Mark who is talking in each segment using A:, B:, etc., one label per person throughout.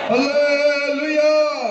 A: Hallelujah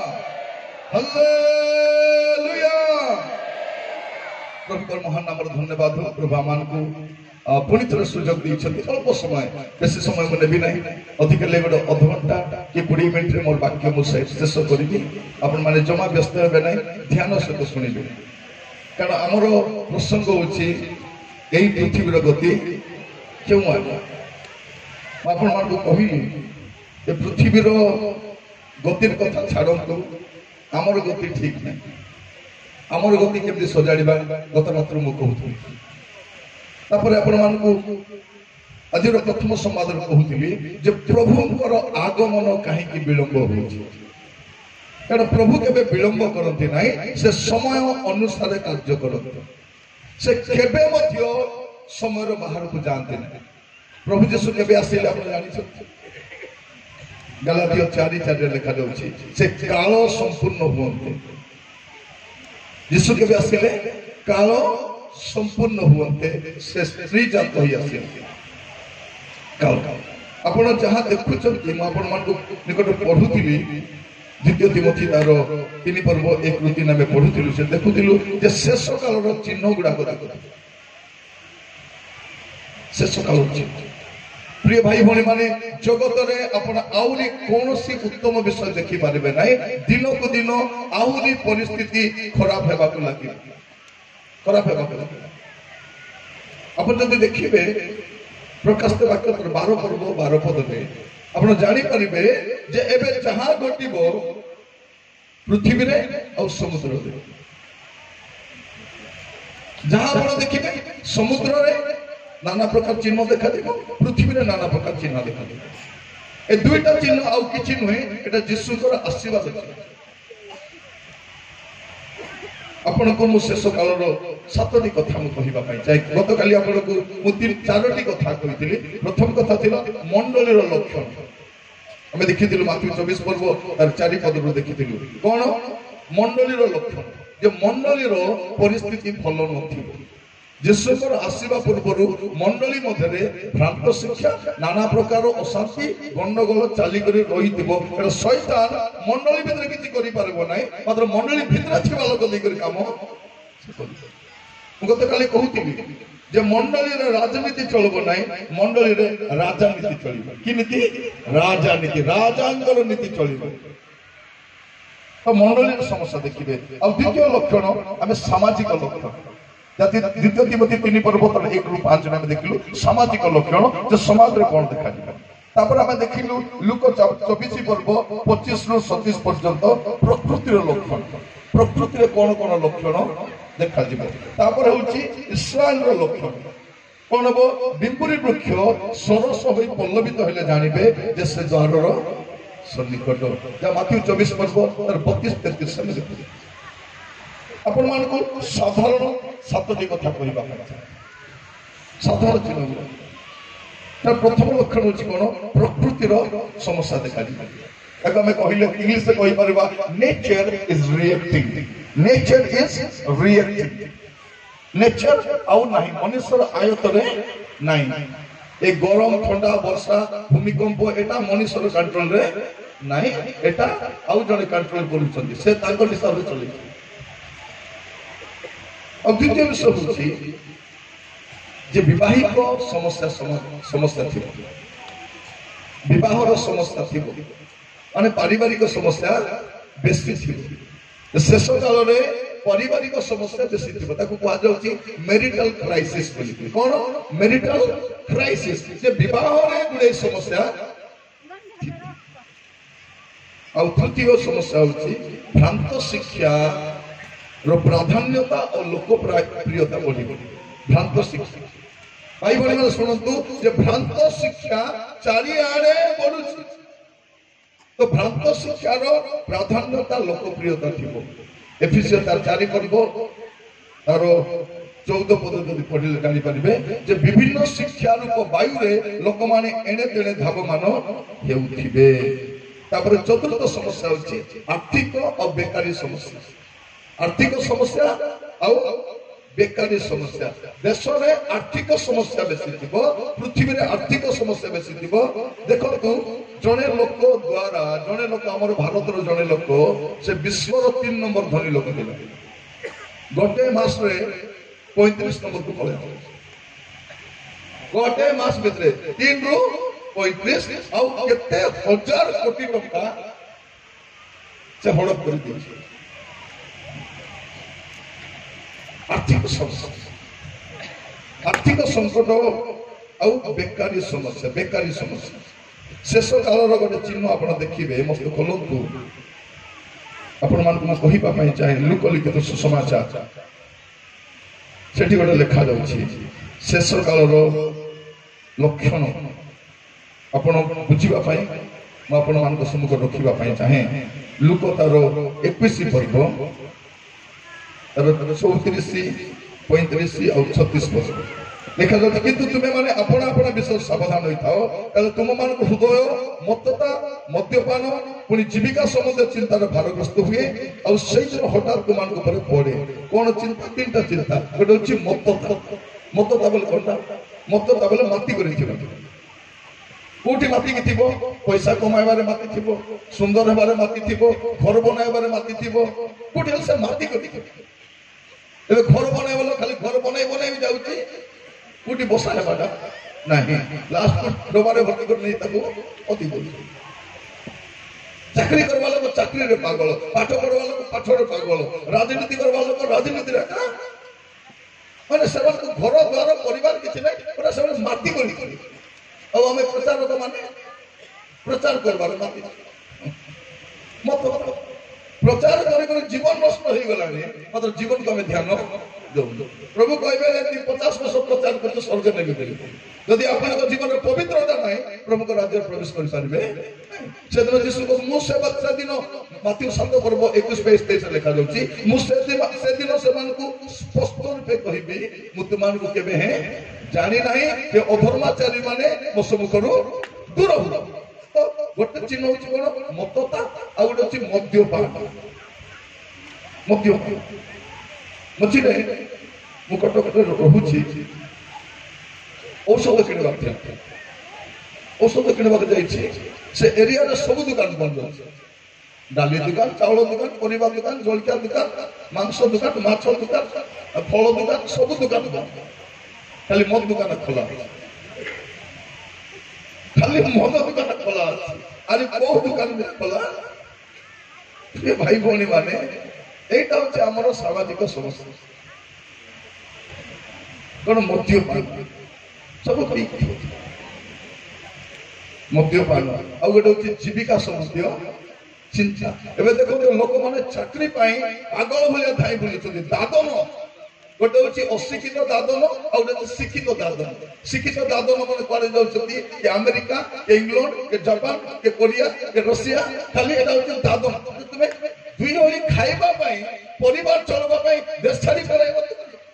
A: hallelujah प्रभु महान नाम धन्यवाद प्रभु आम को पुणी थे सुजोग देते अल्प समय बेसी समय मुझे भी ना अधिक गोटे अध घंटा कि 20 मिनट मोर वाक्य मुझे शेष करी आपण मैंने जमा व्यस्त हे ना ध्यान सहित शुणे कारण आमर प्रसंग होची यही पृथ्वीर गति क्यों आना आपण मान को कहली ये पृथ्वीर गतिर कथा छाड़ू आमर गति ठीक नहीं आमर गति केमती सजाड़ा गत रात्र मुझे कहूँ आपण मान आज प्रथम संवाद कहूली प्रभुंर आगमन कहीं विलंब हो कारण प्रभु के विलंब करती ना से समय अनुसार कार्य करते से केबे मध्य समय बाहर को जाते ना प्रभु जीशु केबे आसिले आप जानी गलातिया 4:4 लिखा जाउछि से काल संपूर्ण हुअन्ते जीशु केबे आसिले काल संपूर्ण हुअन्ते से स्त्री जात होई आसिले काल आपण जहाँ देखुछन्ति म आपण मान को निकट पढुथिली द्वितीय तिमोथी तार 3 पर्व 1-3 नामे पढुथिलु से देखुथिलु जे शेष कालर चिन्ह गुडा को शेष कालर चिन्ह प्रिय भाई भौणी माने जगत रे आपण आउरी कोनोसी उत्तम विषय देखि पारिबे नाही दिन को दिन आउरी परिस्थिति खराब हेबा को लागि आपण जदि देखिबे प्रकाशित वाक्य 12 पर्व 12 पद में आपण जानि परिबे जे एबे जहां घटिबो पृथ्वी रे और समुद्र रे जहां आपण देखिबे समुद्र रे नाना प्रकार चिन्ह देखा देबो पृथ्वी रे नाना प्रकार चिन्ह देखा देबो ए दुईटा चिन्ह आउ किछि नुहे एटा यीशुकर आशीर्वाद अछि आपण को मु शेष कालर 7टी कथा मु कहिबा पई चाहे गत काली आपण को मु 4टी कथा कहितली प्रथम कथा थिला मंडलीर लक्षण हमें देखिथिलु माथि 24 पर्व तार 4 पद रो देखिथिलु कोन मंडलीर लक्षण जे मंडलीर परिस्थिति भलो नथिबो यीशुकर आसीबा पूर्व मंडली मध्य भ्रांत शिक्षा नाना प्रकार अशांति गंडगोल चाली रही शैतान मंडली भितर किसी कर मात्र मंडली भितर थिबा लोक देकर काम गत काली कहूली जे मंडली राजनीति चलब ना मंडली राजनीति चल कि नीति राजनीति राजांगर नीति चल तो मंडली समस्या देखिए आ द्वितीय लक्षण आम सामाजिक लक्षण द्वितीय तिमोथी 3 पर्व 1-5 में देखिलु सामाजिक लक्षण जो समाज रे कोन देखा दिबा तापर हम देखिलु लूक 24 पर्व 25-27 पर्यंत प्रकृतिर लक्षण प्रकृति रे कोन कोन लक्षण देखा दिबा तापर होची इस्राएल रो लक्षण कोन बो बिंबुरी वृक्ष सरस होई पल्लवित होले जानिबे जे से द्वार रो सन्निकट जा माथि 24 पर्व 32-33 में देखिलु आपण मान को साधारण 7टी कथा कहबा साधारण चिन्ह प्रथम लक्षण होची कोन प्रकृतिर समस्या देखा दिबा एगो हमें कहिले इंग्लिश से कहि परबा नेचर इज रिएक्टिंग नेचर आउ नाही मनुष्यर आयत रे नाही ए गरम ठंडा वर्षा भूमिकंप एटा मनुष्यर कंट्रोल रे नाही एटा आउ जने कंट्रोल करूछंती से ताको हिसाब रे चली द्वितीय विषय होची जे विवाहिक समस्या समस्या थी विवाहर समस्या थी माने पारिवारिक समस्या बेसी थी शेष काल रे पारिवारिक समस्या बेसी थी ताको कहा जाउची मैरिटल क्राइसिस बोली कोन मैरिटल क्राइसिस जे विवाह रे गुडे समस्या आ तृतीय समस्या होची भ्रांत शिक्षा रो प्राधान्यता और लोकप्रियता बढ़ी भ्रांत शिक्षा भाई भाई मैंने शुणु जे भ्रांत शिक्षा चारिआडे बढ़ुछि तो भ्रांत शिक्षार प्राधान्यता लोकप्रियता थिबो एफिसियंस 4 पर्व तार 14 पद जदि पढ़िले जानि परिबे जे विभिन्न शिक्षा रूप वायु रे लोक माने एणे तेणे धावमान हेउथिबे तापर चतुर्थ समस्या होछि आर्थिक और बेकारी समस्या आर्थिक समस्या आउ बेकारी समस्या देश में आर्थिक समस्या बेसी थी पृथ्वी में आर्थिक समस्या बेसी थी देखो जड़े लोक द्वारा जड़े लोक आम भारत जड़े लोक से विश्व 3 नंबर धनी लोक थे गोटे मास 35 नंबर को पड़े गोटे मास भितर 3 रु 35 केते हजार कोटी टंका से हड़प कर दी आर्थिक संकट आउ बेकारी समस्या शेष काल गोटे चिन्ह आप देखिए मत खोलतु आपण मान कहवाई चाहे लोकलिखित सुसमाचार से गोटे लिखा जाऊँगी शेष काल लक्षण आपण बुझापी मुझे सम्मुख रखापी चाहे लुक तार 21 पर्व तार 34 35 और 36 वर्ष देखा जाता किंतु तुम्हें माने अपना अपना विषय सावधान होता हो तुम मान हृदय मत्तता मद्यपान पुणी जीविका संबंध चिंतार भारग्रस्त हुए और से दिन हठात तुम पड़े कौन चिंता 3टा चिंता गोटे हूँ मत्तता बोले कौन मत्तता बोले माती कर कौटी मातिक थी पैसा कमाइबार माति थी सुंदर हेबार माति थी घर बनइबार माति थी कौटी से माति कर घर बनइबल खाली घर बनई बनई जाऊँगी कौटी बसा हेबाटा नहीं लास्ट डबारे भर्ती कर नहीं ताको अति बोल चाकरी करवा लोग चाकरी रे पागल पाठ पढ़वा लोग पाठ रे पागल राजनीति करवा लोग राजनीति रे माने सेवन को घर द्वार परिवार किछि नै पूरा सेवन माटी करी और हमें प्रचारक माने प्रचार करबार माती मत प्रचार कर जीवन नष्ट हो गला मात्र जीवन को हमें ध्यान दो प्रभु कहबे 50 वर्ष प्रचार करते स्वर्ग नहीं मिले यदि आपन जीवन में पवित्रता नहीं प्रभु को राज्य प्रवेश कर पारबे से दिन यीशु को मु सेवा से दिन माथि 7 पर्व 21-23 लिखा जाउची मु से दिन से मान को स्पष्ट रूपे कहबी मु तुमान को केबे है जानी नहीं कि अधर्माचारी माने मो सम्मुखरु दूर हो तो गोटे चिन्ह होची कोन मत्तता आ गोटे होची मद्यपान मझे मु कटक रहुची औषध किणवाक जाइए से एरिया सब दुकान बंद डाली दुकान चाउल दुकान परिवा दुकान जलखिया दुकान मांस दुकान माछ दुकान फल दुकान सब दुकान बंद खाली मद दुकान खोला खाली मद दुकान खोला अरे कौ दुकान खोला ये भाई भौणी माने एटा होचे हमर सामाजिक समस्या कौन मद्यपान सब मद्यपान आ गोटे जीविका संबंधी चिंता एवं देखो लोक मैंने चाकरी पागल भाया धाई बुलूँ दादन गोटे हूँ अशिक्षित दादन आ शिक्षित दादन शिक्षित दादन मैंने कड़े जाऊँगी अमेरिका के इंग्लैंड के जापान के कोरिया के रशिया खाली एटा हूँ दादन तुम्हें दुई ओली खाइबा परिवार चलवा देश छाड़ी पलाइब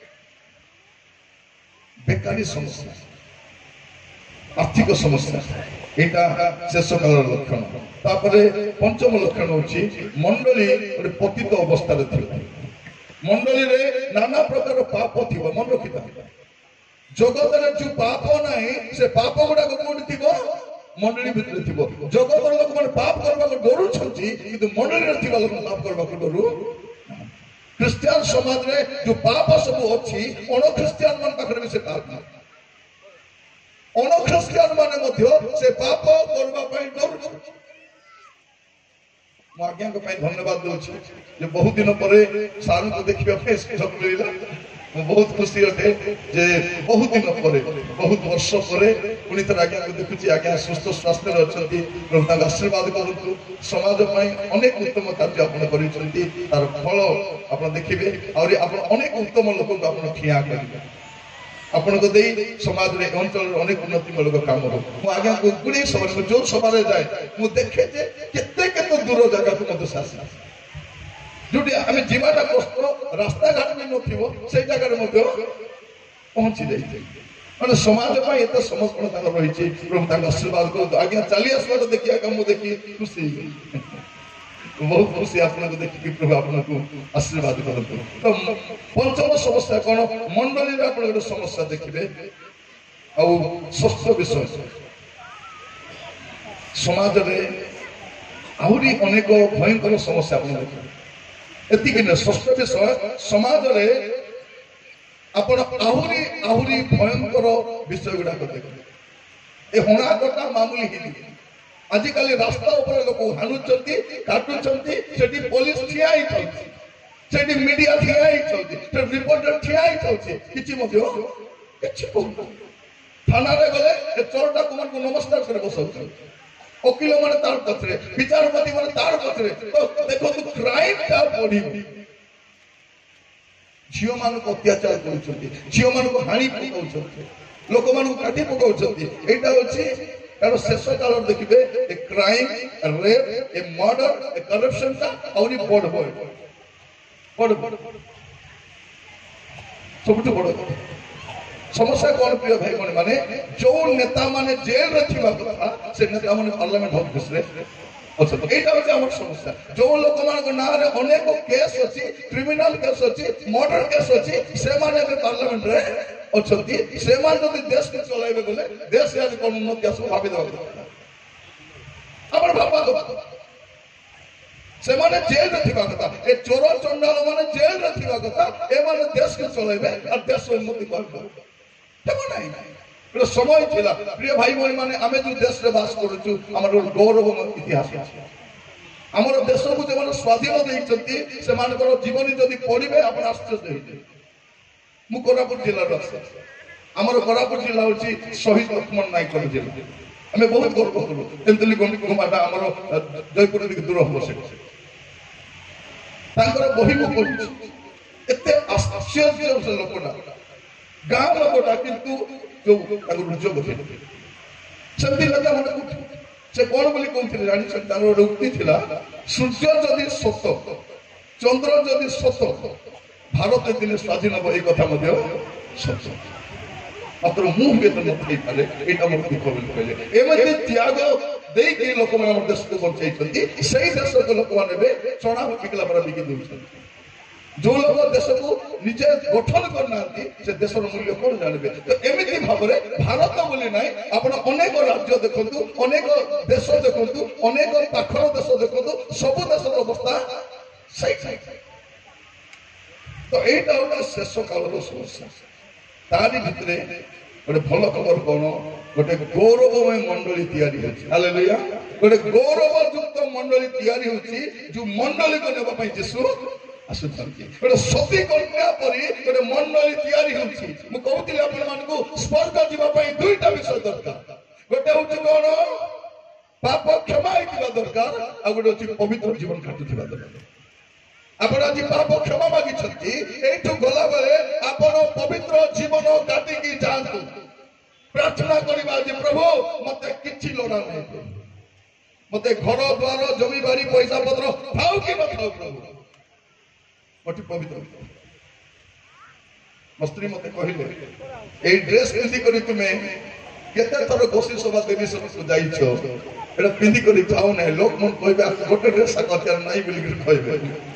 A: बेकारी समस्या आर्थिक समस्या यहाँ शेष काल लक्षण तापरे पंचम लक्षण होची मंडली गोटे पतित अवस्था मंडली रे नाना प्रकार पाप थी मन रखिता जगत रे जो पाप नहीं से पाप गुड़ा कोठी थी मंडली भितर थी जगत लोक मैंने पाप करने डरू कि मंडली रे लोक पाप करने डरू क्रिश्चियन समाज में जो पाप सब अच्छी अण ख्रिस्टियन मान पाखरे भी से पाप ना अण ख्रिस्टियन माने से पाप करबा डर मु आज्ञा को धन्यवाद दूसरी बहुत दिन पर सारू को देखा सुजोग मिलला बहुत खुशी अटे जे बहुत दिन पर बहुत वर्ष पर पुणी थर आज्ञा को देखुची आज्ञा सुस्थ स्वास्थ्य अच्छी प्रभु आशीर्वाद करूँ समाज अनेक उत्तम कार्य तार फल आप देखिए और अनेक उत्तम लोक को ठिया करेंगे आपण को दे समाज रे अंचल अनेक उन्नतिमूलक काम हो मु आज्ञा को गुणी समय जो सभा जाए मु देखे जे केते केते दूर जगह को मत सासी जोटी आम जीवाटा कष्ट रास्ता घाट भी नथिबो से जगह मध्य पहुंची जाई माने समाज पाई एत समर्पण रही प्रभु आशीर्वाद कर आज्ञा चली आसवा देखिए मुझे देखी खुशी बहुत खुशी आपको देखिए प्रभु आपको आशीर्वाद करते। तो पंचम समस्या कौन मंडली आप गोटे समस्या देखिए आ षष्ठ विषय समाज में आहरी अनेक भयंकर समस्या आप देखिए एतिक षष्ठ विषय समाज में आप आहरी आहरी भयंकर विषय गुड़ाक देखिए ए हणा कटा मामूली ही आजिकल रास्ता ऊपर लोक हाणुंट काटुंट पुलिस ठिया ही मीडिया ठिया ही रिपोर्टर ठिया ही थाना गले चोरटा को नमस्कार कर बस वकिल मैंने तार पथरे विचारपति मैंने तार पथरे तो देखो तो क्राइम टा बढ़ी झील मान अत्याचार कर झील मान हाणी पकाउं लोक मान काटी पकाउं यहाँ हूँ कारण शेष काल देखिए ए क्राइम रेप ए मर्डर ए करप्शन टा आउरी बड़ सबुठ बड़ समस्या कौन प्रिय भाई भौणी माने जो नेता माने जेल रे थिबा कथा से नेता माने पार्लियामेंट ऑफिस रे अच्छा एटा होचे हमर समस्या जो लोक मान ना रे अनेक केस अछि क्रिमिनल केस अछि मर्डर केस अछि से माने पार्लियामेंट रे अच्छी से देश के चलाइबे गले देश आज कौन उन्नति आसो भाभी देवा भाबा से माने जेल रे थिबा कथा ए चोर चंडाल माने जेल रे थिबा कथा ए माने देश के चलाइबे और देश उन्नति करबे तब नहीं एटा समय थिला प्रिय भाई भाई माने आमे जो देश रे बास करूछु हमर गौरवमय इतिहास अछि हमर देश को जे माने स्वाधीन देइछंती से मानकर जीवनी जदी पढिबे आपण आश्चर्य होइबे मु कोरापुट जिला आमर कोरापुट जिला हूँ शहीद लक्ष्मण नायक जिला आम बहुत गर्व करूँ तेंतुली गुमाटा आमर जयपुर दूर हम से बही मु पढ़ी एत आश्चर्य लोकटा गाँ लोकटा किंतु जो रुजोग थे सेमती नेता मैंने से कौन बोली कहते जानी गोटे उक्ति थिला सूर्य जदि सत चंद्र जदि सत भारत दिन स्वाधीन हम ये कथा सत मात्र मुझे तो नई पारे यहाँ मोर दुख बोली कहले एमती त्याग देके लोक मैंने देश को बचाई से देश को लोक मैंने चना बिकला पर बिकी दूसरे जो लोग देश को निजे गठन करना से देश मूल्य कौन जानवे तो एमती भाव में भारत बोली ना आप अनेक राज्य देखु अनेक देश देखु अनेक पाखर देश देखु सब देश अवस्था सही तो यहाँ हूँ शेष काल समस्या तारी भितर गोटे भल खबर कौन गोटे गौरवमय मंडली तैयारी हालेलुया गोटे गौरवयुक्त मंडली तैयारी होची जो मंडली को नेबा जीशु आसुचंती गोटे सती कन्या परी गोटे मंडली तैयारी होची मु कहूतिली आपण मानकु स्वर्ग जीवा पई दुईटा विषय दरकार गोटे होची कोन पाप क्षमा हेतिबा दरकार आ गोटे होची पवित्र जीवन काटुथिबा दरकार आपण आज पाप क्षमा मागी एठू गला बेले आपण पवित्र जीवन काटिकी जातु प्रार्थना करबा जे प्रभु मते किछि लोड़ा नै मते घर द्वार जमी बारी पैसा पत्र थाउ कि न थाउ प्रभु मते पवित्र मस्त्री मते कहिले ए ड्रेस पिंदी करी तुमे केते थर गोसी सभा देवी सब जाइछो एटा पिंदी करी थाउ नै लोक मन कहबे गोटे ड्रेस कथर नै बोली कहबे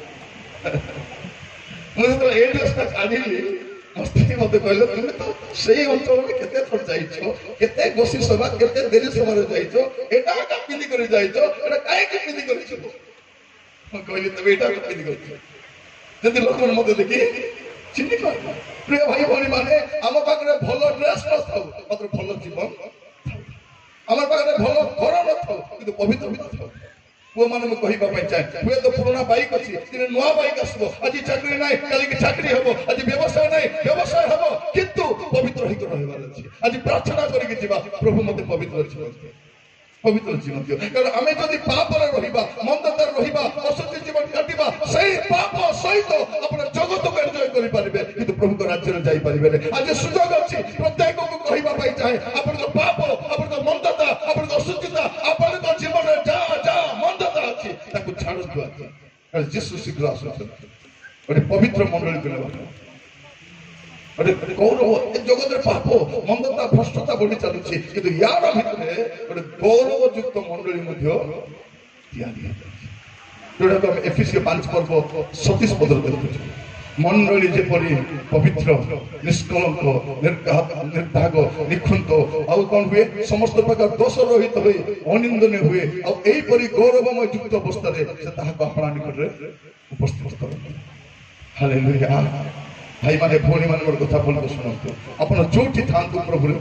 A: मुझे तो ये ड्रेसटा काढ़िली मस्ती मत कहले तुम तो सही अंचल में केते थर जाइछो केते गोसी सभा केते देरी सभा रे जाइछो एटा का पिंदी करी जाइछो एटा काहे के पिंदी करिछो हम कहली तबे एटा का पिंदी करिछो जदि लोक मन मते देखि चिन्नी कर प्रिय भाई भणी माने हम पाखरे भलो ड्रेस न थाउ मात्र भलो जीवन हमर पाखरे भलो घर न थाउ किंतु पवित्र न थाउ वो माने मैं कहिबा पई चाहे हुए तो पुराना बाइक अछि तिने नवा बाइक आसबो आज चाकरी नाही काली के चाकरी हबो आज व्यवसाय नाही व्यवसाय हबो किंतु पवित्र हित रहबार अछि आज प्रार्थना करि के जीवा प्रभु मते पवित्र जीवन दियो कारण आमे जदि पाप रे रहिबा मंदता रहिबा असत्य जीवन काटिबा सही पाप सहित अपन जगत को एन्जॉय करि परिबे किंतु प्रभु को राज्य रे जाई परिबे आज सुजोग अछि प्रत्येक को कहिबा पई चाहे अपन को पाप अपन को मंदता अपन को असत्यता अपन को जीवन रे जा ताकू छाड़ दिया कारण जीसु शीघ्र आसुछन गोटे पवित्र मंडली को नेबा गोटे गौरव जगत रे पाप मंदता भ्रष्टता बढ़ी चलुछि किंतु यार भितरे गोटे गौरवयुक्त मंडली मध्ये तैयारी जोटा आम एफिसियो 5 पर्व 37 पदर देखु मंडली जेपरी पवित्र निष्कलंक निर्भाग निखुंत आउ कौन हुए समस्त प्रकार दोष रहित हुए अनिंदनीय हुए आईपरी गौरवमय युक्त अवस्था अपना निकट उपस्थित करते। हालेलुया। भाई माने भौणी मान कथा बोल शुणु आप जो था प्रभु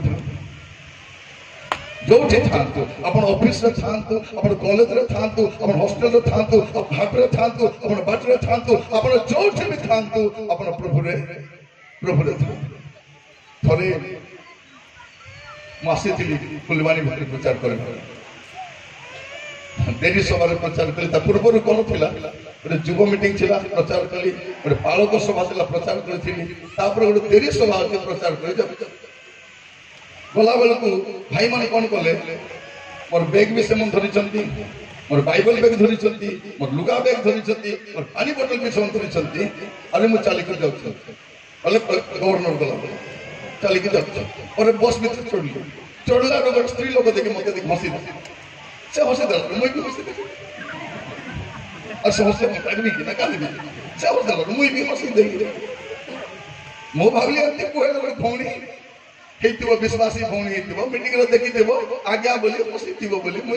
A: जो आप ऑफिस रे थांतु आप कॉलेज रे थांतु आप हॉस्टल रे थांतु आप घाट रे थांतु आप बाट रे थांतु आप जो भी थांतु आप प्रभु रे थरे मासी थी फुलवानी भितर प्रचार कर देरी सभा प्रचार कली पूर्व कौन थिला गोटे युव मीटिंग थिला प्रचार कली गोटे पालक सभा थिला प्रचार करी गोटे देरी सभा प्रचार कर गला बेल को भाई मान कौन कले मोर बैग भी से धरी मोर बाइबल बैग धरी मोर लुगा बैग धरी मोर पानी बोतल भी से धरी अरे मुझे चलिक जाऊँ गवर्नर गला चलिक जाऊँ बस भी चढ़ला गोटे स्त्री लोक देखिए मत हसी से हसी दे मुझे भी हसी दे और से हसी कि ना काली से हसी दे मुझे भी हसी दे मो भाविली कहे भौणी विश्वासी भौणी मीटिंग देखी आज्ञा बोली हसी बोली मुझे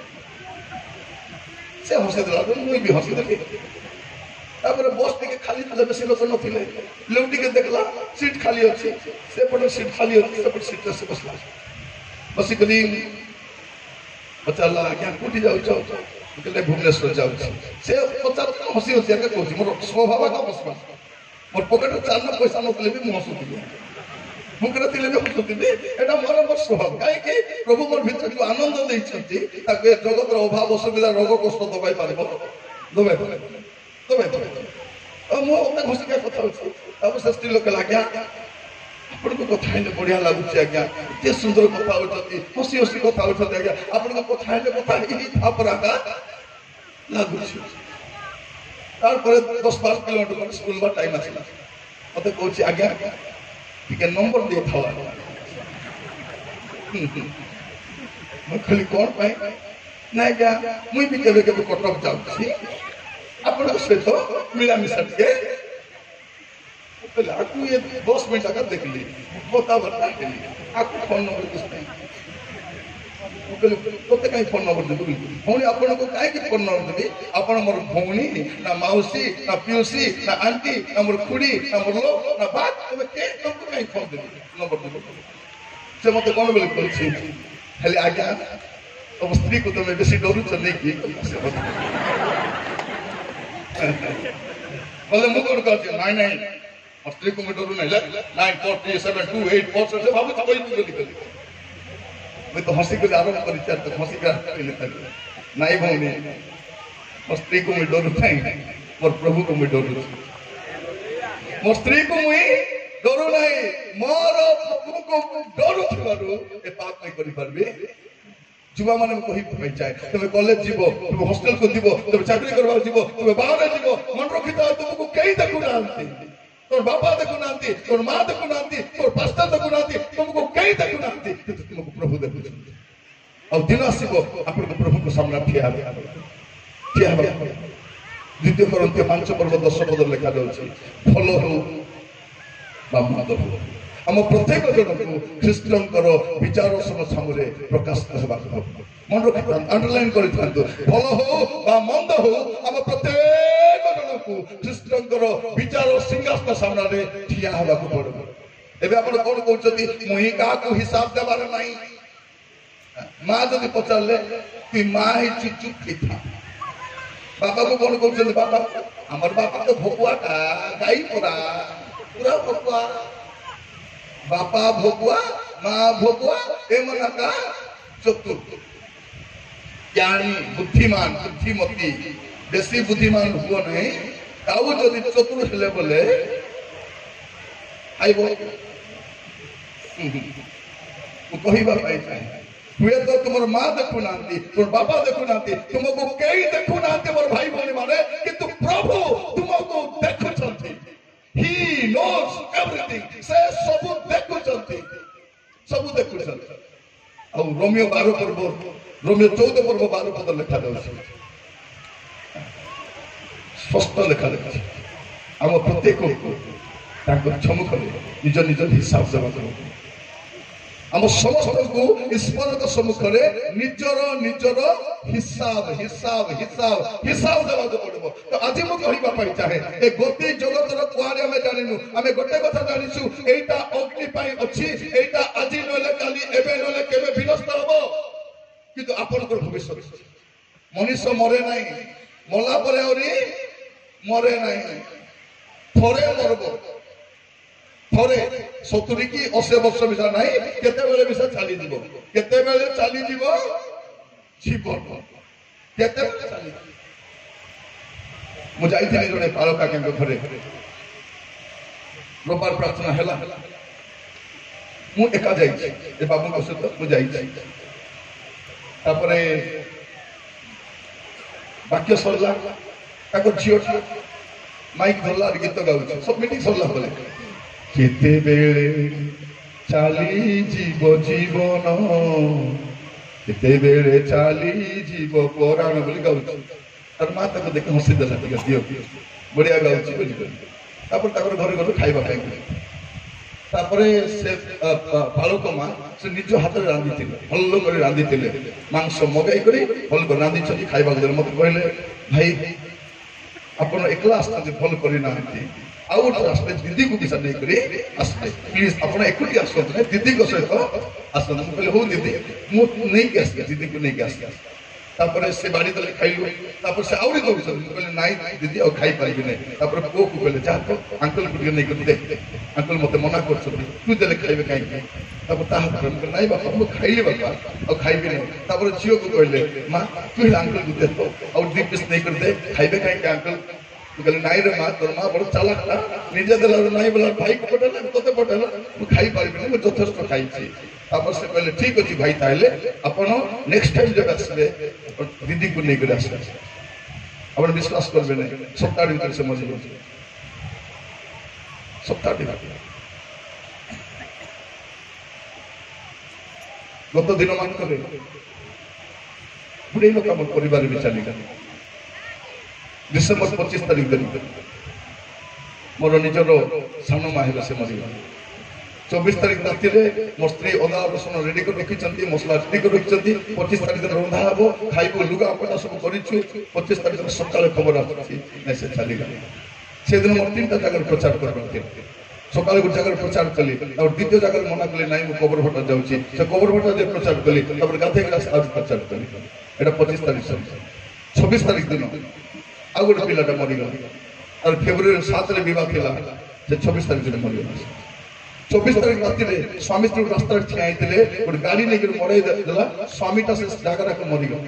A: से हसी देला मुझे भी हसी देली बस टे खाली बेसी लोक नथिले लेउटी देखला सीट खाली अच्छी से पटे सीट खाली अच्छी से सीट से बसला बसिक पचारा आज्ञा कौटी जाऊ भुवनेश्वर जाऊँ से पचार हसी हसी आगे कह मोर स्वभाव का बसवा मोर पकेट चार पैसा नथले भी मुझे हसुथी मुखरे थे हसुथी एटा मोर स्वभाव कहीं प्रभु मोर भीतर जो आनंद देते जगत अभाव असुविधा रोग कष्ट दबाई पार दबाई दबाई मुझे हसिका कथा अच्छी से स्त्री लोक आज्ञा आपको कथा बढ़िया लगुच आज्ञा एत सुंदर कथा होती हसी हसी कथा होती आज्ञा आपको कथा कथा लगुच 10-12 किलोमीटर स्कूल टाइम आसला मत कह आज्ञा टे नंबर दे था मुझे कौन पाई ना आज्ञा मुझे भी केवे केवे कटक जाऊँगी आप सहित मिलामिशा टे आपको ये 10 मिनट आगे देख ली बता आपको फोन नंबर कुछ नहीं तो कहीं फोन नंबर देवी भौणी आपको कहीं फोन नंबर देवी आप मोर भौणी ना मौसी ना पियूसी ना आंटी ना मोर खुड़ी ना मोर लो ना बात तुमको कहीं फोन देवी नंबर देवी से मत कौन बोले कहली आज्ञा तुम स्त्री को तुम्हें बेसी डरुच नहीं कि बोले मुझे कौन कहती नहीं नहीं स्त्री को मैं डरू नहीं 94728 से भाव मैं तो हसी को आरम्भ कर हसी नहीं भौणी मो स्त्री को मैं डरू नहीं मोर प्रभु को मैं डरू मो स्त्री को मुई डरू नहीं मोर प्रभु को डरू थी पाप नहीं करि पारबे जुवा माने कही चाहे तुम कॉलेज जीव तुम हॉस्टल को जीव तुम चाकरी करवा जीव तुम बाहर जीव मन रखिता तुमको कहीं देखु ना तोर बापा देखु ना तोर माँ देखु ना तोर पास्टर देखु ना तुमको कहीं देखु ना तुमको प्रभु देखु और दिन आसब आप प्रभु को सामना ठिया द्वितीय करंती 5 पर्व 10 पद लिखा जाऊँगी भल हो मंद हो आम प्रत्येक जन को ख्रीष्टर विचार सामने प्रकाश मन रखी अंडरलाइन कर भल हो मंद हो आम प्रत्येक जन को ख्रीष्टर विचार सिंहासन सामने ठिया हवा पड़ो एवं आप कौन कहते मुई क्या हिसाब देवार ना माँ जब पचारे तु माँ ही चुप था बाबा को कौन कहते बाबा आमर बापा तो भकुआ गाई पड़ा पूरा भकुआ बापा भकुआ माँ भकुआ एमना का चतुर ज्ञानी बुद्धिमान बुद्धिमती बेसी बुद्धिमान हुआ नहीं ताऊ जदि चतुर हेले बोले आइबो कहवा पाई हुए तो तुम माँ देखु ना तुम बापा देखु ना तुमको कई देखु ना मोर भाई भाई माने किंतु प्रभु तुमको देखुछंती ही नोस एवरीथिंग से सब देखुछंती और रोमियो 12 पर्व रोमियो 14 पर्व 12 पद लिखा जाउछि ସ୍ପଷ୍ଟ ଲେଖା ଲେଖିଛି ଆମ ପ୍ରତ୍ୟେକକୁ ତାଙ୍କ ସମ୍ମୁଖରେ ନିଜ ନିଜ ହିସାବ ଦେବାକୁ ଆମ ସମସ୍ତଙ୍କୁ ଈଶ୍ୱରଙ୍କ ସମ୍ମୁଖରେ ନିଜର ନିଜର ହିସାବ ହିସାବ ହିସାବ ହିସାବ ଦେବାକୁ ପଡିବ। ତ ଆଜି ମୁଁ କହିବା ପାଇଁ ଚାହେଁ ଏ ଗୋଟିଏ ଜଗତର କୁଆଡ଼େ ଆମେ ଜାଣିନୁ, ଆମେ ଗୋଟେ କଥା ଜାଣିଛୁ ଏଇଟା ଅଗ୍ନି ପାଇଁ ଅଛି, ଏଇଟା ଆଜି ନହେଲେ କାଲି ଏବେ ନହେଲେ କେବେ ବିନଷ୍ଟ ହବ, କିନ୍ତୁ ଆପଣଙ୍କର ଭବିଷ୍ୟତ ମଣିଷ ମରେ ନାହିଁ, ମଲା ପରେ ଆହୁରି ମରେ ନାହିଁ, ଥରେ ମରବ, ଥରେ 70 କି 80 ବର୍ଷ ମିଶା ନାହିଁ, କେତେବେଳେ ମିଶା ଚାଲିଯିବ, କେତେବେଳେ ଚାଲିଯିବ ଜୀବନ, କେତେବେଳେ ଚାଲିଯିବ। ମୁଁ ଯାଇଥିଲି ଜଣେ ପାଳ କାକାଙ୍କ ଘରେ, ରବିବାର ପ୍ରାର୍ଥନା ହେଲା, ମୁଁ ଏକା ଯାଇଛି, ଏ ବାବୁଙ୍କ ସହିତ ମୁଁ ଯାଇଛି। ତାପରେ ବାକ୍ୟ ସରିଲା, ତାଙ୍କ ଝିଅ ମାଇକ୍ ଧରିଲା ଗୀତ ଗାଉଛି, ସବୁ ମିଟିଂ ସରିଲା ପରେ କେତେବେଳେ ଚାଲିଯିବ ଜୀବନ, କେତେବେଳେ ଚାଲିଯିବ ପରାଣ ବୋଲି ଗାଉଛି। ତାର ମା ତାକୁ ଦେଖି ହସି ଦେଲା, ଟିକେ ଦିଅ ବଢିଆ ଗାଉଛି ବୁଝିପାରିଲି। ତାପରେ ତାଙ୍କର ଘରେ ଘରେ ଖାଇବା ପାଇଁ, ତାପରେ ସେ ପାଳକ ମା ସେ ନିଜ ହାତରେ ରାନ୍ଧିଥିଲେ, ଭଲ କରି ରାନ୍ଧିଥିଲେ, ମାଂସ ମଗାଇ କରି ଭଲ କରି ରାନ୍ଧିଛନ୍ତି, ଖାଇବାକୁ ଦେଲେ। ମତେ କହିଲେ ଭାଇ ଆପଣ ଏକଲା ଆସିଛନ୍ତି, ଭଲ କରିନାହାନ୍ତି, ଆଉ ଗୋଟେ ଆସିଲେ ଦିଦିକୁ କିସା ନେଇକରି ଆସିଲେ, ପ୍ଲିଜ ଆପଣ ଏକୁଟି ଆସନ୍ତୁ ନାହିଁ, ଦିଦିଙ୍କ ସହିତ ଆସନ୍ତୁ। ମୁଁ କହିଲି ହଉ ଦିଦି, ମୁଁ ନେଇକି ଆସିଲି, ଦିଦିକୁ ନେଇକି ଆସିଲି। ତାପରେ ସେ ବାড়ি ଦେଲେ, ଖାଇଲୁ। ତାପରେ ସେ ଆହୁରି କହୁଛନ୍ତି, ମୁଁ କହିଲି ନାଇଁ ଦିଦି ଆଉ ଖାଇପାରିବି ନାହିଁ। ତାପରେ ପୁଅକୁ କହିଲେ ଯାହା ତ ଆଙ୍କଲକୁ ଟିକେ ନେଇକରି ଦେ, ଆଙ୍କଲ ମତେ ମନା କରୁଛନ୍ତି, ତୁ ଦେଲେ ଖାଇବେ କାହିଁକି? ତାପରେ ତା ହାତରେ ମୁଁ କହିଲି ନାଇଁ ବାପା ମୁଁ ଖାଇଲି ବାପା ଆଉ ଖାଇବି ନାହିଁ। ତାପରେ ଝିଅକୁ କହିଲେ ମା ତୁ ହେଲେ ଆଙ୍କଲକୁ ଦେ ତ ଆଉ 2 ପିସ୍ ନେଇକରି ଦେ, ଖାଇବେ କାହିଁକି ଆଙ୍କଲ? ମୁଁ କହିଲି ନାଇଁ ରେ ମା, ତୋର ମା ବଡ ଚାଲାକ ଟା, ନିଜେ ଦେଲା ନାଇଁ ବୋଲା ଭାଇକୁ ପଠେଇଲା, ତୋତେ ପଠେଇଲା, ମୁଁ ଖାଇପାରିବିନି, ମୁଁ ଯଥେଷ୍ଟ ଖାଇଛି। ତାପରେ ସେ କହିଲେ ଠିକ ଅଛି ଭାଇ, ତାହେଲେ ଆପଣ ନେକ୍ସଟ ଟାଇମ ଯେବେ ଆସିବେ ଦିଦିକୁ ନେଇକରି ଆସିବେ। ଆପଣ ବିଶ୍ୱାସ କରିବେ ନାହିଁ, ସପ୍ତାହ ଭିତରେ ସେ ମରିଯାଉଛି, ସପ୍ତାହ ଭିତରେ। ଗତ ଦିନ ମାନଙ୍କରେ ଗୁଡେ ଲୋକ ଆମ ପରିବାର ବି ଚାଲିଗଲେ। ଡିସେମ୍ବର 25 ତାରିଖ ଦିନ ମୋର ନିଜର ସାନ ମା ହେବେ, ସେ ମରିଗଲେ। 24 ତାରିଖ ରାତିରେ ମୋ ସ୍ତ୍ରୀ ଅଦା ରସୁଣ ରେଡି କରି ରଖିଛନ୍ତି, ମସଲା ରେଡି କରି ରଖିଛନ୍ତି, 25 ତାରିଖ ଦିନ ରନ୍ଧା ହବ, ଖାଇବୁ, ଲୁଗାପଟା ସବୁ କରିଛୁ। 25 ତାରିଖ ଦିନ ସକାଳେ ଖବର ଆସୁଛି ନାଇଁ ସେ ଚାଲିଗଲେ। ସେଦିନ ମୋର 3ଟା ଜାଗାରେ ପ୍ରଚାର କରିବାର, ସକାଳେ ଗୋଟେ ଜାଗାରେ ପ୍ରଚାର କଲି, ଆଉ ଦ୍ୱିତୀୟ ଜାଗାରେ ମନା କଲି ନାଇଁ ମୁଁ କବର ଭଟା ଯାଉଛି, ସେ କବର ଭଟା ଯେ ପ୍ରଚାର କଲି, ତାପରେ ଗାଧେଇ ଗ୍ଲାସ ଆଜି ପ୍ରଚାର କଲି। এটা 25 ତାରିଖ ସରି। 26 ତାରିଖ ଦିନ ଆଉ ଗୋଟେ ପିଲାଟା ମରିଗଲା, ତାର ଫେବୃଆରୀ 7ରେ ବିବାହ ଥିଲା, ସେ 26 ତାରିଖ ଦିନ ମରିଗଲା। 24 ତାରିଖ ରାତିରେ ସ୍ୱାମୀ ସ୍ତ୍ରୀ ରାସ୍ତାରେ ଠିଆ ହେଇଥିଲେ, ଗୋଟେ ଗାଡି ନେଇକି ମଡେଇ ଦେଲା, ସ୍ୱାମୀଟା ସେ ଜାଗାରେ ମରିଗଲା।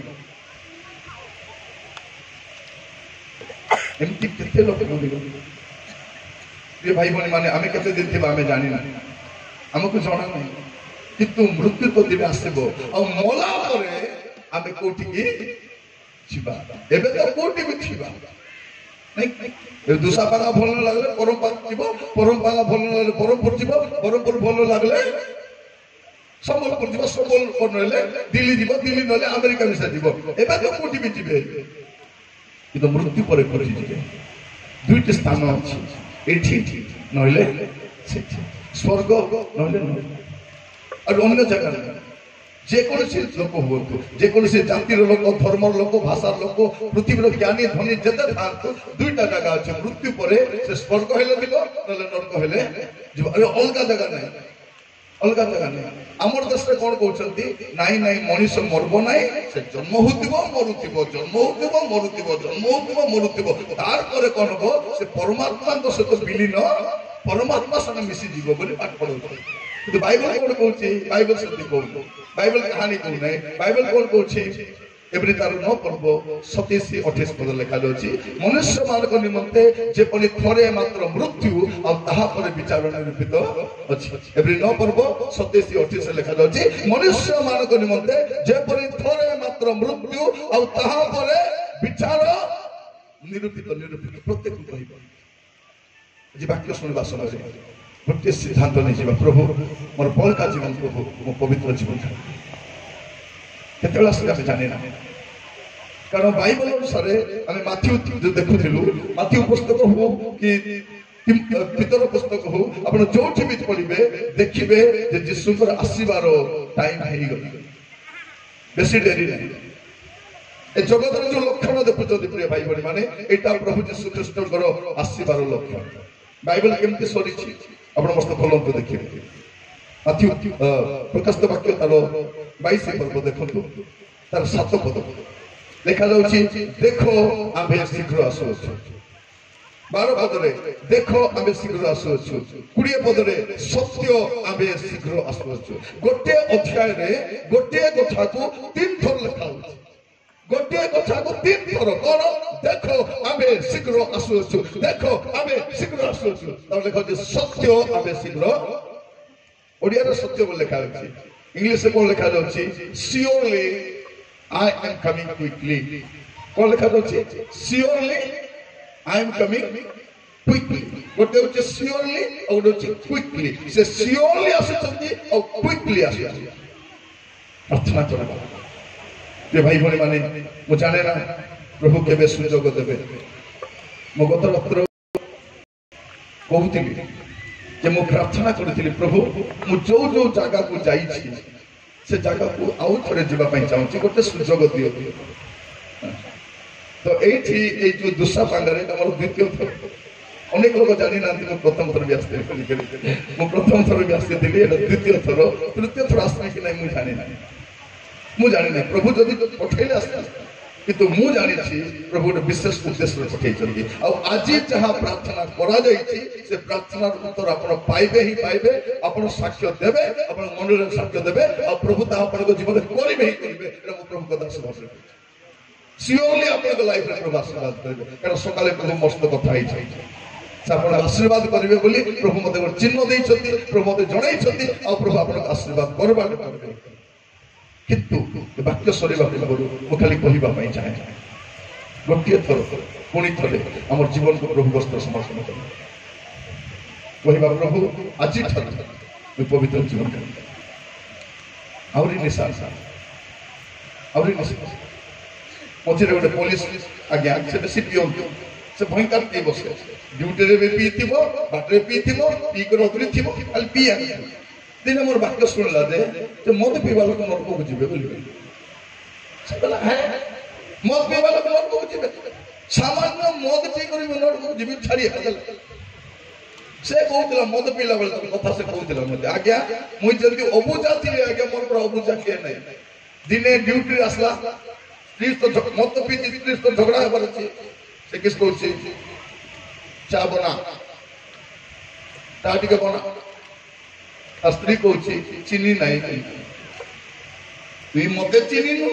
A: ଏମିତି କେତେ ଲୋକ ମରିଗଲେ ଭାଇ ଭଉଣୀ ମାନେ, ଆମେ କେତେ ଦିନ ଥିବା ଆମେ ଜାଣିନା, ଆମକୁ ଜଣା ନାହିଁ, କିନ୍ତୁ ମୃତ୍ୟୁ ତ ଦିନେ ଆସିବ, ଆଉ ମଲା ପରେ ଆମେ କୋଉଠିକି ଯିବା? ଏବେ ତ କୋଉଠି ବି ଥିବା ଦୁଷାପାଗା ଭଲ ଲାଗିଲେ ପରମ୍ପରା ଯିବ, ପରମ୍ପରା ଭଲ ଲାଗିଲେ ବ୍ରହ୍ମପୁର ଯିବ, ବ୍ରହ୍ମପୁର ଭଲ ଲାଗିଲେ ସମ୍ବଲପୁର ଯିବ, ସମ୍ବଲପୁର ନହେଲେ ଦିଲ୍ଲୀ ଯିବ, ଦିଲ୍ଲୀ ନହେଲେ ଆମେରିକା ମିଶା ଯିବ। ଏବେ ତ କୋଉଠି ବି ଯିବେ, କିନ୍ତୁ ମୃତ୍ୟୁ ପରେ କୋଉଠି ଯିବେ? 2ଟି ସ୍ଥାନ ଅଛି, ଏଠି ନହେଲେ ସେଠି, ସ୍ୱର୍ଗ ନହେଲେ ଆଉ ଅନ୍ୟ ଜାଗା ନାହିଁ। ଯେକୌଣସି ଲୋକ ହୁଅନ୍ତୁ, ଯେକୌଣସି ଜାତିର ଲୋକ, ଧର୍ମର ଲୋକ, ଭାଷାର ଲୋକ, ପୃଥିବୀର ଜ୍ଞାନୀ ଧନୀ ଯେତେ ଥାଆନ୍ତୁ, 2ଟା ଜାଗା ଅଛି, ମୃତ୍ୟୁ ପରେ ସେ ସ୍ୱର୍ଗ ହେଲେ ଯିବ, ନହେଲେ ନର୍କ ହେଲେ ଯିବ, ଅଲଗା ଜାଗା ନାହିଁ, ଅଲଗା ଜାଗା ନାହିଁ। ଆମର ଦେଶରେ କଣ କହୁଛନ୍ତି, ନାଇଁ ନାଇଁ ମଣିଷ ମରିବ ନାହିଁ, ସେ ଜନ୍ମ ହଉଥିବ ମରୁଥିବ, ଜନ୍ମ ହଉଥିବ ମରୁଥିବ, ଜନ୍ମ ହଉଥିବ ମରୁଥିବ, ତାପରେ କଣ ହବ, ସେ ପରମାତ୍ମାଙ୍କ ସହିତ ବିଲୀନ, ପରମାତ୍ମା ସହିତ ମିଶିଯିବ ବୋଲି ପାଠ ପଢଉଛନ୍ତି। କିନ୍ତୁ ବାଇବଲ କଣ କହୁଛି? ବାଇବଲ ସେମିତି କହୁନି, ବାଇବଲ କାହାଣୀ କହୁନାହିଁ। ବାଇବଲ କଣ କହୁଛି? ଏପରି ତାର 9 ପର୍ବ 27-28 ପଦ ଲେଖାଯାଉଛି, ମନୁଷ୍ୟ ମାନଙ୍କ ନିମନ୍ତେ ଯେପରି ଥରେ ମାତ୍ର ମୃତ୍ୟୁ ଆଉ ତାହାପରେ ବିଚାର ନିରୂପିତ ଅଛି। ଏପରି 9 ପର୍ବ 27-28 ଲେଖାଯାଉଛି, ମନୁଷ୍ୟ ମାନଙ୍କ ନିମନ୍ତେ ଯେପରି ଥରେ ମାତ୍ର ମୃତ୍ୟୁ ଆଉ ତାହାପରେ ବିଚାର ନିରୂପିତ। ପ୍ରତ୍ୟେକ କହିବ ଆଜି ବାକ୍ୟ ଶୁଣିବା ସମୟରେ ଗୋଟିଏ ସିଦ୍ଧାନ୍ତ ନେଇଯିବା, ପ୍ରଭୁ ମୋର ବଳକା ଜୀବନ, ପ୍ରଭୁ ମୋ ପବିତ୍ର ଜୀବନ କେତେବେଳେ ଆସିଲେ ଆମେ ଜାଣିନା, कारण बाइबल अनुसार आम माथ्यू देखुलु माथ्यू पुस्तक हो कि पितर पुस्तक हो आप जो भी पढ़े देखिए जे यीशुकर आसबार टाइम हो बेसी डेरी नहीं ए जगत जो लक्षण देखुं प्रिय भाई भाई माने एटा प्रभु यीशु ख्रीष्टर आसबार लक्षण बाइबल केमती सरी आप मस्त खोलते देखिए माथ्यू प्रकाशित वाक्य तार 22 पर्व देखु तार 7 पद लिखा जाउछि देखो आमे शीघ्र आसुछु 12 पदरे देखो आमे शीघ्र आसुछु 20 पदरे सत्य आमे शीघ्र आसुछु गोटे अध्याय रे गोटे कथा को 3 थर लिखा होछि गोटे कथा को 3 थर कोन देखो आमे शीघ्र आसुछु देखो आमे शीघ्र आसुछु त लिखा जे सत्य आमे शीघ्र ओडिया रे सत्य बोल लिखा होछि इंग्लिश में लिखा जाउछि surely I am coming quickly. कौन लिखा जाउछि surely I am coming quickly. गोटे होछि surely और गोटे होछि quickly. से surely आसुछंती और quickly आसुछंती. प्रार्थना करबा जे भाई भणी माने मु जाने ना प्रभु केबे सुजोग देबे मो गत रात्र कहूतिली जे मु प्रार्थना करथिली प्रभु मु जो जगह को जाई छी से जगह को आउ थोड़े जीवा चाहूँ गोटे सुजोग दियो तो ये जो दुसा पांगरे द्वितीय थर अनेक लोग जानी ना प्रथम थर भी आसते प्रथम थर भी आसती द्वितीय थर तृतीय थर आसना कि नहीं मुझे जानी ना प्रभु जदि पठेले आसते किंतु मु जानी प्रभु गोटे विशेष उद्देश्य पठे आज जहाँ प्रार्थना करा से प्रार्थना उत्तर आप पाइबे ही पाइबे आप साक्ष्य देवे आप मन साक्ष्य देवे और प्रभु जीवन करेंगे ही करेंगे प्रभु कदा सियोरली आप लाइफ में प्रभु आशीर्वाद करेंगे कारण सकाले प्रभु मस्त कथा आप आशीर्वाद करेंगे बोली प्रभु मत चिन्ह देते प्रभु मत जन प्रभु आप आशीर्वाद कर किंतु वाक्य सरीवा पूर्व खाली कहवाई चाहे गोटे थर पुणी थे आम जीवन को प्रभु वस्त्र समर्पण कर प्रभु आज पवित्र जीवन आहरी निशा आहरी मझे गोटे पुलिस आज्ञा से बेसी पीयंतु से भयंकर पी बसे ड्यूटी भी पी बाटे पी पीकर अधूरी थी खाली पी दिन मोर वाक्य शुणला जे मद पीवा लोक नरक को जीवे मद पीवा लोक नरक को जीवे सामान्य मद पी कर नरक को जीवे छाड़ी से कहूला मद पीला बेले कथा से कहूला मत आज्ञा मुई जल्दी अबुझा थी आज्ञा मोर पर अबुझा किए नहीं दिने ड्यूटी आसला स्त्री तो मद पी स्त्री तो झगड़ा होबार अछि से किस कहूछि चा बना ता टिके बना स्त्री कहूँ चीनी नहीं तु मत चीनी नु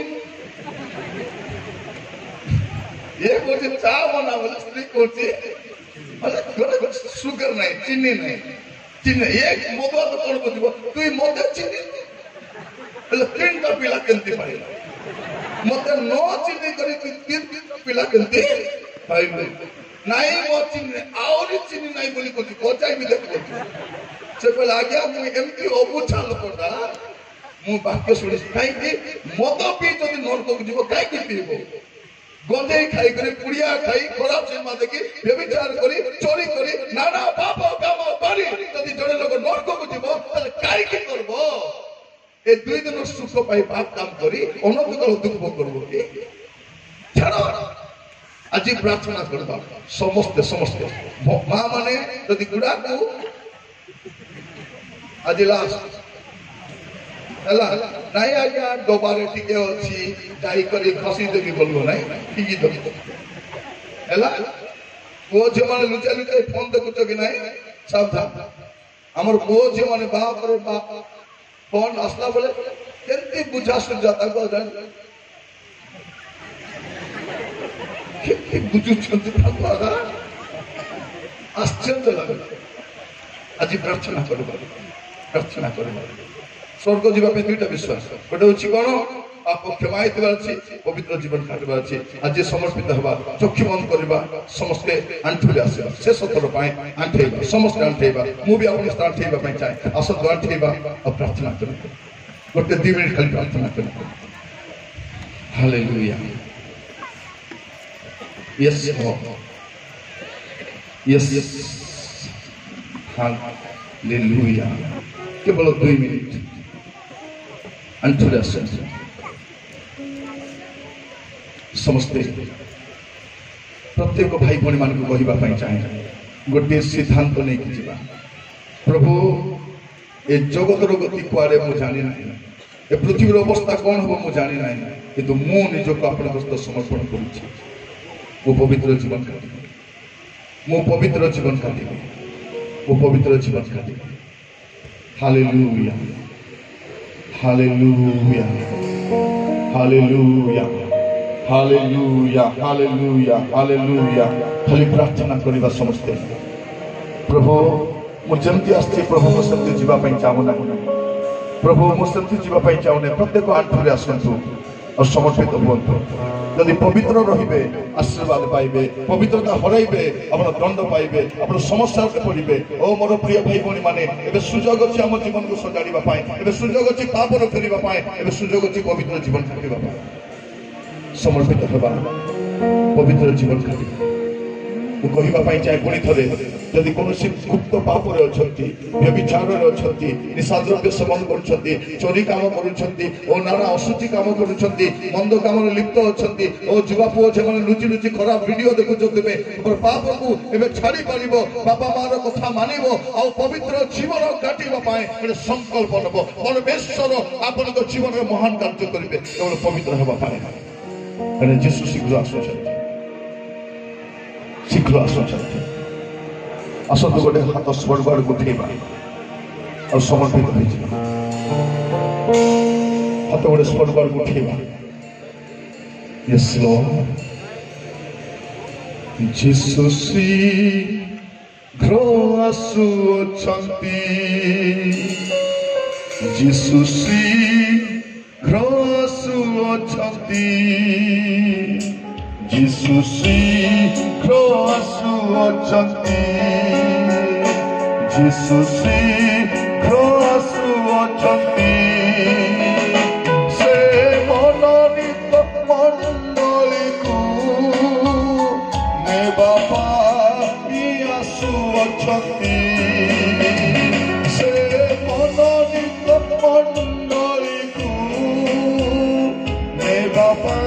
A: ये कहूँ चा बना बोले स्त्री कहूँ सुगर नहीं चीनी नहीं चीनी एक मदुआ तो कौन बुझब तु मत चीनी बोले 3टा पिला केमती पाइल मत न चीनी करी 3 पिला केमती पाइल नहीं मो चीनी आउरी चीनी नहीं बोली कहूँ कचाई भी देख से कहला आज्ञा मुझे एमती अबुझा लोकटा मु वाक्य शुणी कहीं मद पी जब नरक को जीव कहीं पीब गंजे खाई पुड़िया खाई खराब सिनेमा देखी व्यभिचार करी चोरी करी नाना पाप काम करी जदि जड़े लोक नरक को जीव कहीं करब ए 2 दिन सुख पाई पाप काम करी अनंतकाल दुख भोग करब कि छाड़ आज प्रार्थना करबा समस्ते समस्ते माँ माने जदि गुड़ा को आज लास्ट हला नहीं आज्ञा डबारे टिके अछि जाई करी खसी देबी बोलबो नहीं ठीक दो हला को जे माने लुचा लुचा फोन देखुछ कि नहीं सावधान हमर को जे माने बाप रे बाप फोन आसला बोले केते बुझा सुझाता को जान के बुझु छंत थाका आश्चर्य लगे आज प्रार्थना करबा स्वर्ग जीवा पे 2टा विश्वास गोटे होछि कोन पाप क्षमा हेतुबार अछि पवित्र जीवन काटबार अछि आज समर्पित हवा चक्षु बंद करबा समस्ते आंठुले आसीबा से सतर पाए आंठेबा समस्त आंठेबा मु भी अपन स्थान आंठेबा पे चाहे असत आंठेबा और प्रार्थना करबा गोटे 2 मिनट खाली प्रार्थना करबा hallelujah Yes, Lord. Yes. Hallelujah. केवल 2 मिनिट अंतरे समस्ते प्रत्येक भाई भौणी मान को कहवाई चाहे गोटे सिद्धांत नहीं कि प्रभु ए जगतर गति कुआड़े मुझे जानी ना ए पृथ्वीर अवस्था कौन हम मुझे जानी ना कि मु निजक आप समर्पण करुच्ची मो पवित्र जीवन काटिबी मो पवित्र जीवन काटिबी मो पवित्र जीवन काटिबी hallelujah hallelujah hallelujah hallelujah hallelujah hallelujah खाली प्रार्थना करवा समस्ते प्रभु मुझे आसती प्रभु मो सेमती जीवाई चाहूना प्रभु मो सेमती जीवाई चाहूना प्रत्येक आंठुरे आसतु और समर्पित हूँ जदि पवित्र रे आशीर्वाद पाइबे पवित्रता हरइबे आप दंड पाइबे आप समस्या पड़े। ओ मोर प्रिय भाई भौणी माने एबे सुजोग अछि आम जीवन को सजाड़िबा पाए एबे सुजोग अछि पापर फेरिबा पाए एबे सुजोग अछि पवित्र जीवन काटिबा पाए समर्पित हेबा पवित्र जीवन काटिबा कहवाई चाहे पुणी थे जदि कौन गुप्त पापर अच्छा व्यभिचार अच्छा निशाद्रव्य सेवन कर चोरी काम कर नाना अशुचि काम कर मंद काम लिप्त अच्छा जुवा झे लुचि लुचि खराब वीडियो देखुवे पाप को छाड़ी पार बापा मार कथा मान पवित्र जीवन काटापी संकल्प नब परमेश्वर आपण जीवन में महान कार्य करेंगे केवल पवित्र होगा जीशु शीघ्र आसुच्च शीघ्र आसतु गोटे हाथ स्वर्ग आड़ उठेबा और समर्पित हो हाथ गोटे स्वर्ग आड़ उठेबा। यस लॉर्ड जीसु शीघ्र आसुअछंती जीसु शीघ्र आसुअछंती जीसु शीघ्र आसुअछंती जीसु शीघ्र आसुअछंती से मनोनीत मंडली को नेबा पाई आसुअछंती से मनोनीत मंडली को नेबा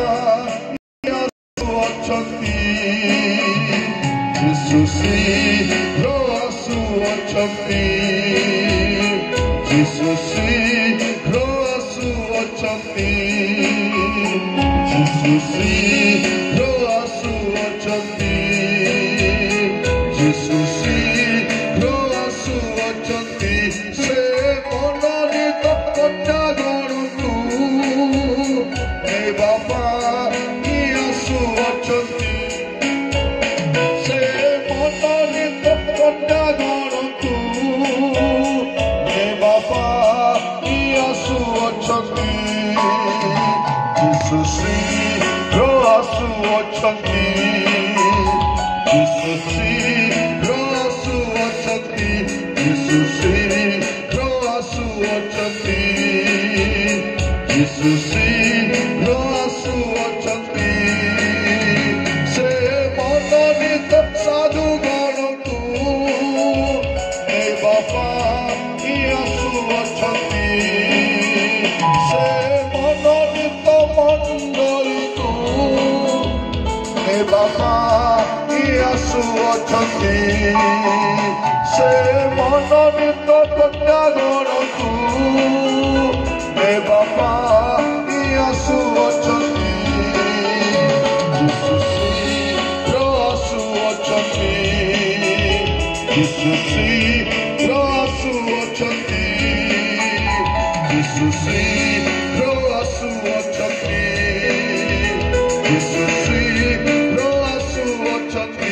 A: जीसु शीघ्र आसुअछंती जीसु शीघ्र आसुअछंती जीसु शीघ्र आसुअछंती जीसु शीघ्र आसुअछंती से मनोनीत प्रजागण को नेबा पाई आसुअछंती से मनोनीत प्रजागण को नेबा पाई आसुअछंती जीसु शीघ्र आसुअछंती जीसु शीघ्र आसुअछंती जीसु शीघ्र आसुअछंती जीसु शीघ्र आसुअछंती से मनोनीत साधुगण को नेबा पाई आसुअछंती से मनोनीत मंडली को नेबा पाई आसुअछंती से मनोनीत प्रजागण को नेबा पाई आसुअछंती जीसु शीघ्र आसुअछंती जीसु शीघ्र आसुअछंती जीसु शीघ्र आसुअछंती जीसु शीघ्र आसुअछंती।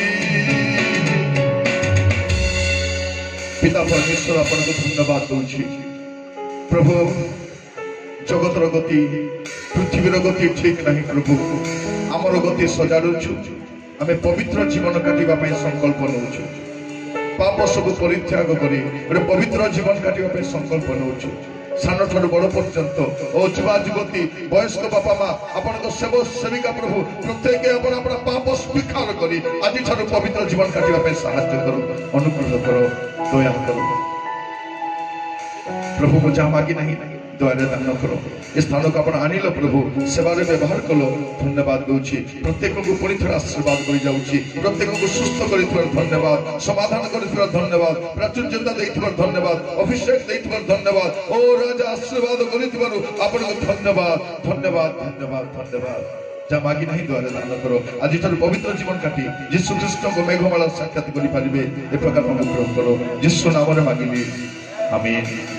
A: पिता परमेश्वर आपन को धन्यवाद दूची प्रभु जगतर गति पृथ्वीर गति ठीक नहीं प्रभु आमर गति सजाड़ुछु आम पवित्र जीवन काटापी संकल्प नौछु पाप सब परित्याग करी गोटे पवित्र जीवन काटापी संकल्प नौछु सान ठार बड़ पर्यंत ओ युवा युवती वयस्क बापा माँ आपण सेवक सेविका प्रभु प्रत्येक अपन पाप स्वीकार उद्धार करी आज ठार पवित्र जीवन काटिबा साहाय्य करो अनुग्रह करो दया करो प्रभु को जहाँ मागी नहीं दया दान करो स्थान को आप आनिल प्रभु सेवार व्यवहार कलो धन्यवाद दूची प्रत्येक को पुणी थोड़ा आशीर्वाद कर जाऊँगी प्रत्येक को सुस्थ कर धन्यवाद समाधान कर धन्यवाद प्राचुर्यता देथिबार धन्यवाद अभिषेक देथिबार धन्यवाद ओ राजा आशीर्वाद कर आपन को धन्यवाद धन्यवाद धन्यवाद धन्यवाद जहाँ मागी नहीं द्वारा दान करो आज ठार पवित्र जीवन काटी यीशु ख्रीष्ट को मेघमाला साक्षात कर पारे ए प्रकार अनुग्रह करो यीशु नाम मांगिली आमीन।